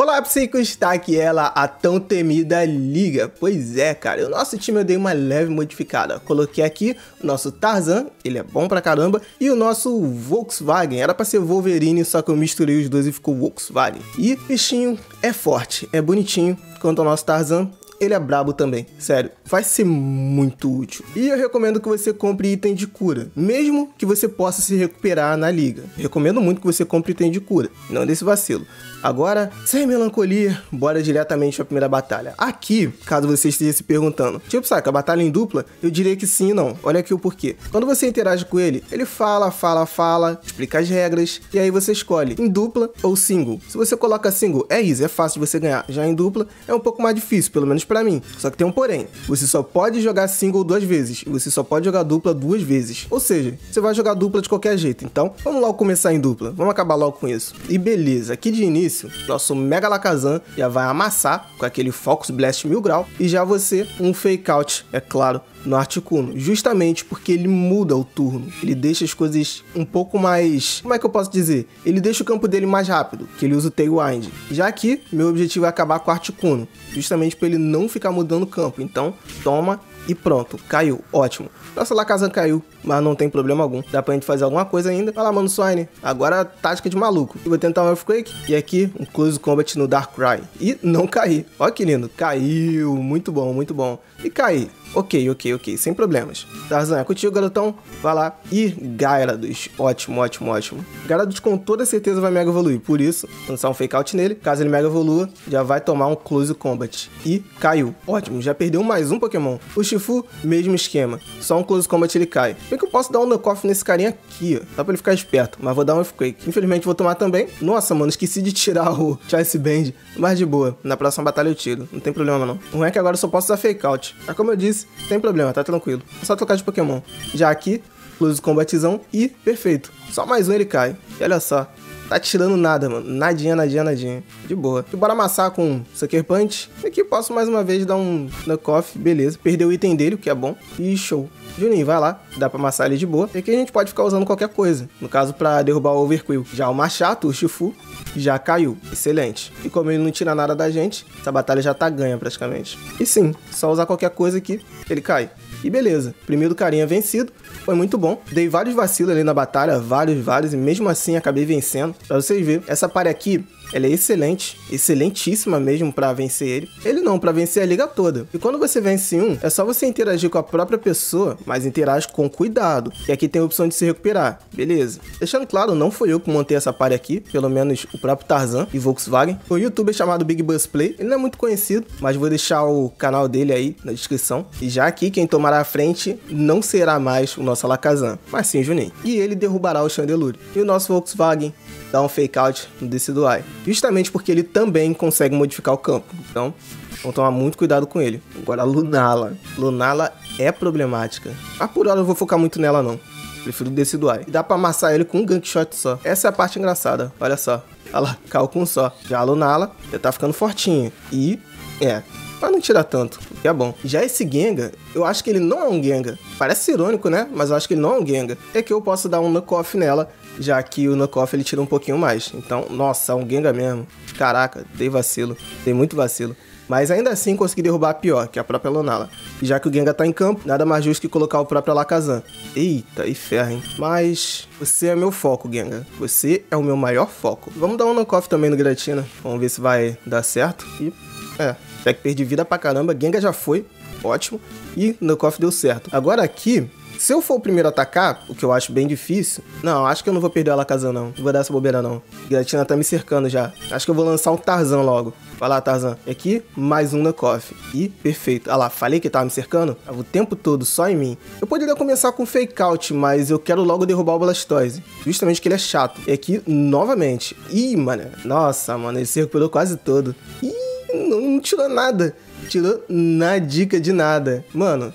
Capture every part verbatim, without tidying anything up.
Olá, psicos, tá aqui ela, a tão temida Liga. Pois é, cara, o nosso time eu dei uma leve modificada. Coloquei aqui o nosso Tarzan, ele é bom pra caramba, e o nosso Volkswagen. Era pra ser Wolverine, só que eu misturei os dois e ficou Volkswagen. E bichinho é forte, é bonitinho, quanto ao nosso Tarzan. Ele é brabo também, sério, vai ser muito útil. E eu recomendo que você compre item de cura, mesmo que você possa se recuperar na liga. Recomendo muito que você compre item de cura, não desse vacilo. Agora, sem melancolia, bora diretamente pra primeira batalha. Aqui, caso você esteja se perguntando, tipo, saca, a batalha em dupla, eu diria que sim e não. Olha aqui o porquê. Quando você interage com ele, ele fala, fala, fala, explica as regras, e aí você escolhe em dupla ou single. Se você coloca single, é easy, é fácil de você ganhar. Já em dupla, é um pouco mais difícil, pelo menos pra mim. Só que tem um porém. Você só pode jogar single duas vezes, e você só pode jogar dupla duas vezes. Ou seja, você vai jogar dupla de qualquer jeito. Então, vamos logo começar em dupla. Vamos acabar logo com isso. E beleza, aqui de início, nosso Mega Lakazan já vai amassar com aquele Focus Blast mil grau e já você um Fake Out, é claro, no Articuno, justamente porque ele muda o turno, ele deixa as coisas um pouco mais, como é que eu posso dizer? Ele deixa o campo dele mais rápido, que ele usa o Tailwind. Já aqui, meu objetivo é acabar com o Articuno, justamente para ele não ficar mudando o campo, então toma e pronto, caiu, ótimo. Nossa Lakazan caiu, mas não tem problema algum. Dá pra gente fazer alguma coisa ainda. Vai lá, mano, Swine. Agora, tática de maluco. Eu vou tentar um Earthquake. E aqui, um Close Combat no Darkrai. E não caí. Olha que lindo. Caiu. Muito bom, muito bom. E caí. Ok, ok, ok. Sem problemas. Tarzan, é contigo, garotão. Vai lá. E Gyarados. Ótimo, ótimo, ótimo. Gyarados com toda certeza vai Mega Evoluir. Por isso, lançar um Fake Out nele. Caso ele Mega Evolua, já vai tomar um Close Combat. E caiu. Ótimo. Já perdeu mais um Pokémon. O Shifu, mesmo esquema. Só um Close Combat ele cai. Bem que eu posso dar um knockoff nesse carinha aqui, ó. Só pra ele ficar esperto. Mas vou dar um Earthquake. Infelizmente vou tomar também. Nossa, mano, esqueci de tirar o Choice Band. Mas de boa. Na próxima batalha eu tiro. Não tem problema não. O ruim é que agora eu só posso usar Fake Out. Mas como eu disse, tem problema, tá tranquilo. É só trocar de Pokémon. Já aqui, Close Combatzão e perfeito. Só mais um ele cai. E olha só. Tá tirando nada, mano. Nadinha, nadinha, nadinha. De boa. E bora amassar com Sucker Punch. Aqui posso mais uma vez dar um knockoff. Beleza. Perdeu o item dele, o que é bom. E show. Juninho, vai lá. Dá pra amassar ele de boa. E aqui a gente pode ficar usando qualquer coisa. No caso, pra derrubar o Overquill. Já o Machato, o Shifu, já caiu. Excelente. E como ele não tira nada da gente, essa batalha já tá ganha praticamente. E sim, só usar qualquer coisa aqui, ele cai. E beleza, primeiro carinha vencido, foi muito bom. Dei vários vacilos ali na batalha, vários, vários, e mesmo assim acabei vencendo. Pra vocês verem, essa party aqui, ela é excelente, excelentíssima mesmo pra vencer ele. Ele não, pra vencer a liga toda. E quando você vence um, é só você interagir com a própria pessoa, mas interage com cuidado. E aqui tem a opção de se recuperar, beleza. Deixando claro, não foi eu que montei essa party aqui, pelo menos o próprio Tarzan e Volkswagen. Foi um youtuber chamado Big Buzz Play, ele não é muito conhecido, mas vou deixar o canal dele aí na descrição. E já aqui, quem tomará a frente não será mais o nosso Alakazam, mas sim o Juninho. E ele derrubará o Chandelure. E o nosso Volkswagen dá um Fake Out no Decidueye. Justamente porque ele também consegue modificar o campo. Então, vamos tomar muito cuidado com ele. Agora, a Lunala. Lunala é problemática. Mas por hora eu vou focar muito nela, não. Prefiro o Decidueye. Dá pra amassar ele com um Gank Shot só. Essa é a parte engraçada. Olha só. Olha lá, caiu com um só. Já a Lunala já tá ficando fortinho. E, é... pra não tirar tanto, que é bom. Já esse Gengar, eu acho que ele não é um Gengar. Parece irônico, né? Mas eu acho que ele não é um Gengar. É que eu posso dar um knockoff nela, já que o knockoff ele tira um pouquinho mais. Então, nossa, é um Gengar mesmo. Caraca, dei vacilo. Dei muito vacilo. Mas ainda assim consegui derrubar a pior, que é a própria Lunala. E já que o Gengar tá em campo, nada mais justo que colocar o próprio Alakazam. Eita, e ferra, hein? Mas você é meu foco, Gengar. Você é o meu maior foco. Vamos dar um knockoff também no Giratina. Vamos ver se vai dar certo. E, é... já que perdi vida pra caramba, Gengar já foi, ótimo, e knockoff deu certo. Agora aqui, se eu for o primeiro a atacar, o que eu acho bem difícil, não, acho que eu não vou perder o Alakazam não, não vou dar essa bobeira não. Giratina tá me cercando já, acho que eu vou lançar um Tarzan logo. Vai lá, Tarzan. Aqui, mais um knockoff. E perfeito. Ah lá, falei que tava me cercando? Tava o tempo todo só em mim. Eu poderia começar com Fake Out, mas eu quero logo derrubar o Blastoise. Justamente que ele é chato. E aqui, novamente. Ih, mano. Nossa, mano, ele se recuperou quase todo. Ih, não, não tirou nada. Tirou na dica de nada. Mano,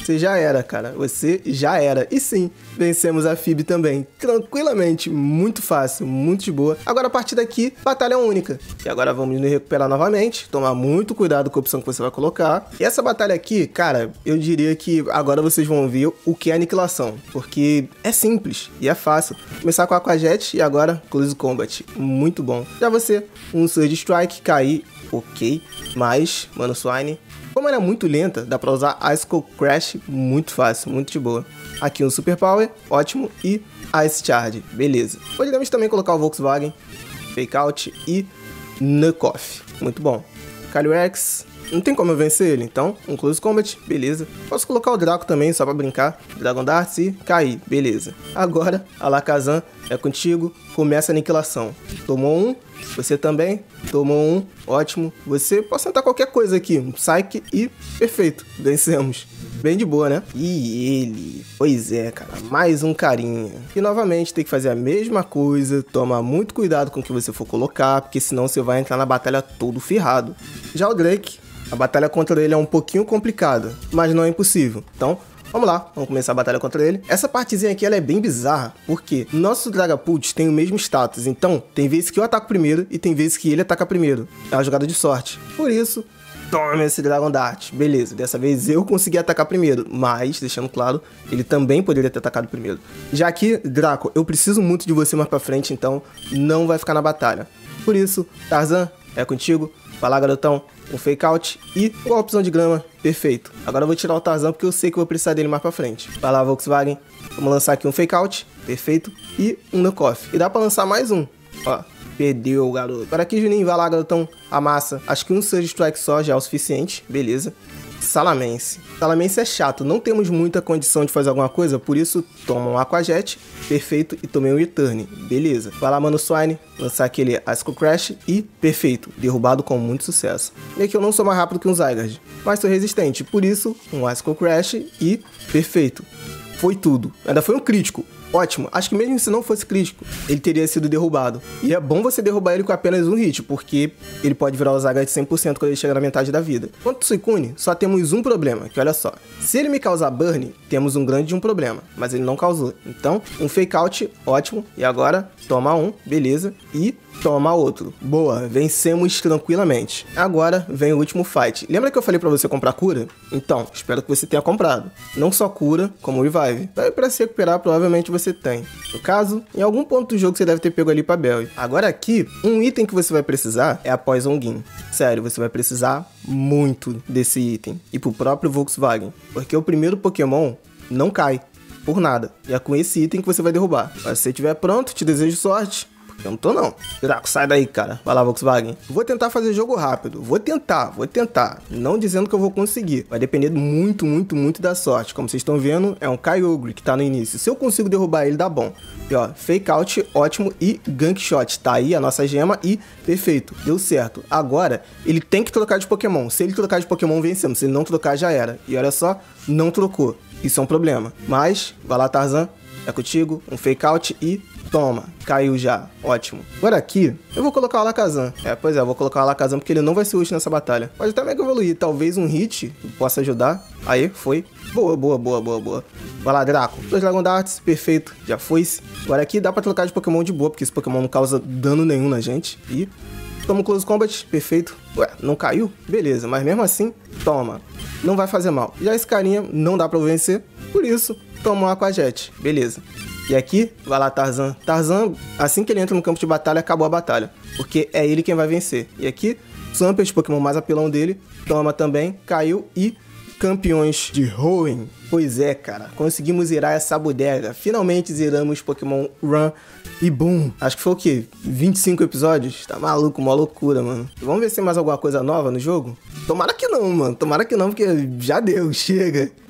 você já era, cara. Você já era. E sim, vencemos a Phoebe também. Tranquilamente, muito fácil, muito de boa. Agora, a partir daqui, batalha única. E agora vamos nos recuperar novamente. Tomar muito cuidado com a opção que você vai colocar. E essa batalha aqui, cara, eu diria que agora vocês vão ver o que é aniquilação. Porque é simples e é fácil. Começar com a Aquajet e agora Close Combat. Muito bom. Já você, um Surge Strike, cair, ok. Mas, Mano Swine, como ela é muito lenta, dá pra usar Ice Cold Crash muito fácil, muito de boa. Aqui um Super Power, ótimo, e Ice Charge, beleza. Podemos também colocar o Volkswagen, Fake Out e Knockoff, muito bom. Calyrex, não tem como eu vencer ele, então um Close Combat, beleza. Posso colocar o Draco também, só pra brincar. Dragon Darts e cair, beleza. Agora, Alakazam é contigo, começa a aniquilação. Tomou um, você também, tomou um, ótimo. Você pode sentar qualquer coisa aqui, um Psyche e perfeito, vencemos. Bem de boa, né? E ele, pois é, cara, mais um carinha. E novamente tem que fazer a mesma coisa, tomar muito cuidado com o que você for colocar, porque senão você vai entrar na batalha todo ferrado. Já o Drake, a batalha contra ele é um pouquinho complicada, mas não é impossível. Então, vamos lá, vamos começar a batalha contra ele. Essa partezinha aqui ela é bem bizarra, porque nosso Dragapult tem o mesmo status. Então, tem vezes que eu ataco primeiro e tem vezes que ele ataca primeiro. É uma jogada de sorte. Por isso, toma esse Dragon Dart. Beleza, dessa vez eu consegui atacar primeiro, mas, deixando claro, ele também poderia ter atacado primeiro. Já que, Draco, eu preciso muito de você mais pra frente, então não vai ficar na batalha. Por isso, Tarzan, é contigo. Vai lá, garotão, um Fake Out e com a opção de grama, perfeito. Agora eu vou tirar o Tarzan porque eu sei que eu vou precisar dele mais pra frente. Vai lá, Volkswagen, vamos lançar aqui um Fake Out, perfeito, e um Knockoff. E dá pra lançar mais um, ó. Perdeu, garoto. Agora aqui, Juninho, vai lá, garotão, amassa. Acho que um Surge Strike só já é o suficiente, beleza. Salamence. Salamence é chato, não temos muita condição de fazer alguma coisa, por isso toma um Aquajet, perfeito, e tomei um Return, beleza. Vai lá, Mano Swine, lançar aquele Ice Cold Crash e perfeito, derrubado com muito sucesso. E aqui eu não sou mais rápido que um Zygarde, mas sou resistente, por isso um Ice Cold Crash e perfeito. Foi tudo, ainda foi um crítico. Ótimo, acho que mesmo se não fosse crítico, ele teria sido derrubado. E é bom você derrubar ele com apenas um hit, porque ele pode virar o Zygarde cem por cento quando ele chega na metade da vida. Quanto ao Suicune, só temos um problema, que olha só. Se ele me causar burn, temos um grande um problema, mas ele não causou. Então, um Fake Out, ótimo. E agora, toma um, beleza. E toma outro. Boa, vencemos tranquilamente. Agora vem o último fight. Lembra que eu falei pra você comprar cura? Então, espero que você tenha comprado. Não só cura, como Revive. Pra se recuperar, provavelmente você tem. No caso, em algum ponto do jogo você deve ter pego ali pra Bell. Agora aqui, um item que você vai precisar é a Poison Gin. Sério, você vai precisar muito desse item. E pro próprio Volkswagen. Porque o primeiro Pokémon não cai. Por nada. E é com esse item que você vai derrubar. Mas se você estiver pronto, te desejo sorte. Eu não tô não. Draco, sai daí, cara. Vai lá, Volkswagen. Vou tentar fazer jogo rápido. Vou tentar, vou tentar. Não dizendo que eu vou conseguir. Vai depender muito, muito, muito da sorte. Como vocês estão vendo, é um Kyogre que tá no início. Se eu consigo derrubar ele, dá bom. E ó, Fake Out, ótimo. E Gank Shot. Tá aí a nossa gema e perfeito. Deu certo. Agora, ele tem que trocar de Pokémon. Se ele trocar de Pokémon, vencemos. Se ele não trocar, já era. E olha só, não trocou. Isso é um problema. Mas, vai lá, Tarzan. É contigo. Um Fake Out e... toma, caiu já, ótimo. Agora aqui, eu vou colocar o Alakazam. É, pois é, eu vou colocar o Alakazam porque ele não vai ser útil nessa batalha. Pode até mega evoluir, talvez um hit possa ajudar. Aí, foi. Boa, boa, boa, boa, boa. Vai lá, Draco. Dois Dragon Darts, perfeito, já foi-se. Agora aqui dá pra trocar de Pokémon de boa, porque esse Pokémon não causa dano nenhum na gente. E toma um Close Combat, perfeito. Ué, não caiu? Beleza, mas mesmo assim, toma. Não vai fazer mal. Já esse carinha não dá pra vencer, por isso, toma um Aquajet, beleza. E aqui, vai lá, Tarzan. Tarzan, assim que ele entra no campo de batalha, acabou a batalha. Porque é ele quem vai vencer. E aqui, Swampert, Pokémon mais apelão dele, toma também, caiu e campeões de Hoenn. Pois é, cara, conseguimos zerar essa bodega. Finalmente zeramos Pokémon Run e boom. Acho que foi o quê? vinte e cinco episódios? Tá maluco, uma loucura, mano. Vamos ver se tem mais alguma coisa nova no jogo? Tomara que não, mano. Tomara que não, porque já deu, chega.